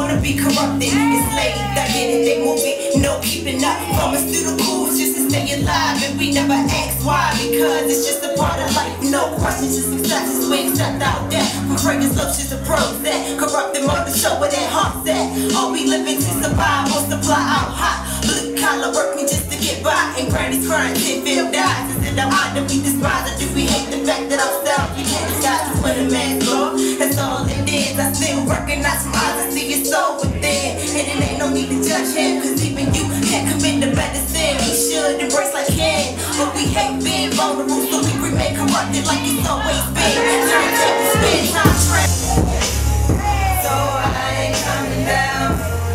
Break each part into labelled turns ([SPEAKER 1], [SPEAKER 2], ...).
[SPEAKER 1] wanna be corrupted. Enslaved, I get it, they move it, no keeping up. From us through the cools just to stay alive. And we never ask why, because it's just a part of life. No questions, just successes, we ain't stepped out there. From fragrance looks just a pros that corrupted mother show where that heart's at. All we living to survive, multiply out hot. Blue collar working just to get by. And granny's crying, Tinfield dies. Is it the odd that we despise, or do we hate the fact that ourselves we can't disguise us when a man's gone? That's all it is. I still recognize from eyes, I see your soul within. And it ain't no need to judge him, cause even you can't commit the better sin. We should embrace like him, but we hate being vulnerable, so we remain corrupted like it's always been. So we take the spin time trend. So I ain't coming down.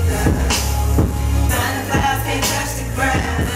[SPEAKER 1] 9 to 5 can't touch the ground.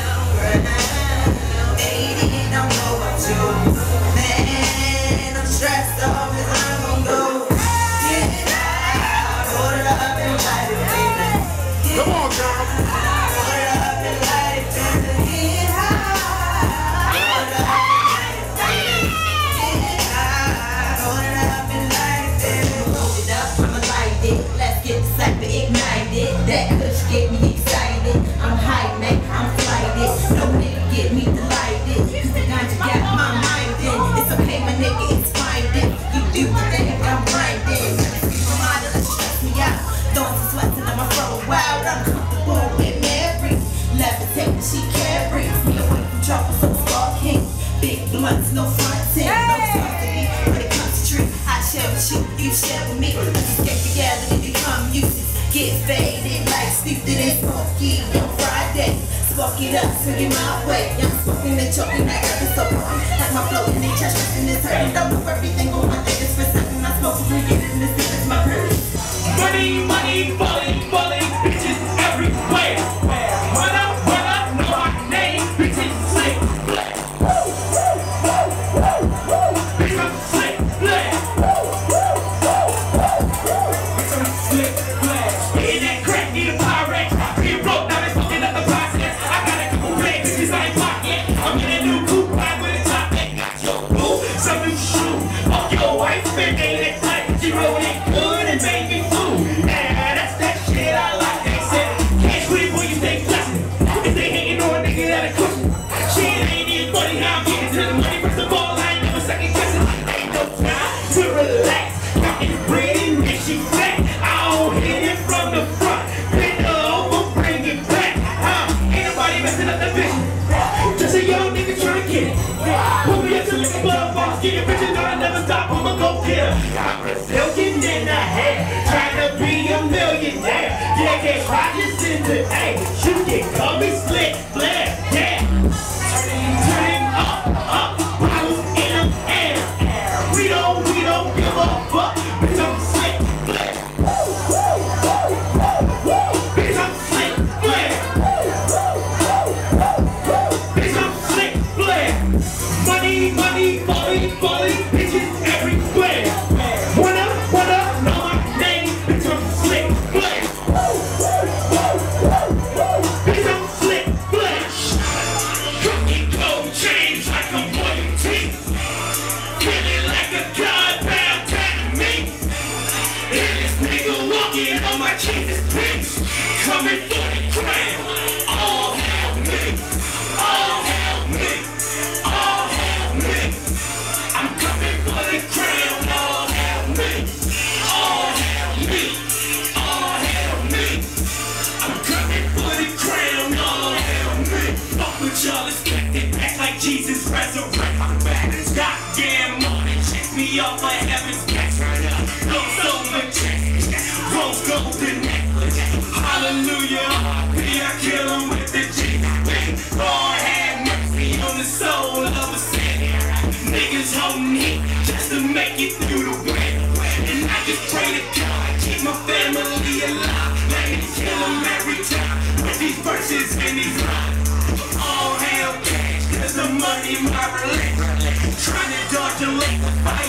[SPEAKER 1] 80 don't know what you. Man, I'm stressed off as I'm gon' go. Get it out, hold it up and light it, baby. Come on, girl. Hold it up and light it, baby. Get high, hold it up and light it, baby. Get high, hold it up and light it, baby. Hold it up, I'ma light it. Let's get the cypher ignited. That kush get me excited. I'm high, man, I'm flighted. No nigga get me delighted, cause the ganja got my mind in. It's okay, my nigga, it's fine then. You do the thing, I'm grinding. Reminder, let's stress me out. Thoughts are sweating on my throat, wild. I'm comfortable with Mary. Levitate when she carries me away from trouble, so stalking. Big blunts, no fronting, no subsidy. When it comes to treat, I share with you, you share with me. Let's escape reality, become useless. Get faded like stupid and smoky on Friday. Spark it up, swing it my way. I'm smoking and choking, I got this so wrong. Like my flow in the chest, and it's hurting. Don't know everything, but one thing is for certain. I smoke to get it, and this is my purpose.
[SPEAKER 2] Money, money, falling, falling, bitches everywhere. Run up, know my name, bitches slick. Bitch, I'm slick, black. Bitch, I'm slick, black. Getting that crack, need a pirate. Being broke, now they fucking up the process. I got a couple bad bitches I ain't pocket. I'm in a new coupe, ride with a top hat. Yo, boo, some new shoe. Oh, yo, I spent day that tight. She rolled it good and made me fool. Yeah, that's that shit I like. They said, can't quit when you stay flexing. If they hating on a nigga that a cushion. Shit ain't even funny how I'm getting to the money. First of all, I ain't never second guessing. Ain't no time to relax. Got it breathing and she flat. I don't hit it from the front. Bend over, bring it back. Ain't nobody messing up the vision. Just a young nigga trying to get it. Put me up to lick a blood box. Get your bitches, I never stop. I'ma go get her. I'm Brazilian in the head. Trying to be a millionaire. Yeah, get Rodgers in the A. You can call me slick, flare, yeah. Turning up, bottles in the air. We don't give a fuck. Bitch, I'm slick, flare. Bitch, I'm slick, flare. Bitch, I'm slick, flare. Money, money, falling, falling, bitches everywhere. Wanna know my name? Bitch, I'm slick, flare. Bitch, I'm slick, flare. Cooking gold chains like I'm royalty. Feeling like a god bound to me. And this nigga walking on my Jesus pigs. Coming for the crown. All hail me. All hail me. All hail me. I'm coming for the crown. All hail me. All hail me. All hail me. I'm coming for the crown. All hail me. Fuck with y'all, expect it back like Jesus resurrect. I'm back this goddamn morning. Check me off my heaven's back. No silver chest. Rose golden necklace. Hallelujah. I kill him with the Jesus. Lord have mercy on the soul of a sinner. Niggas hold me just to make it through the winter. And I just pray to God, keep my family alive. Let me kill them every time with these verses and these lines. All hail cash, cause the money my religion. Trying to dodge a lake of fire.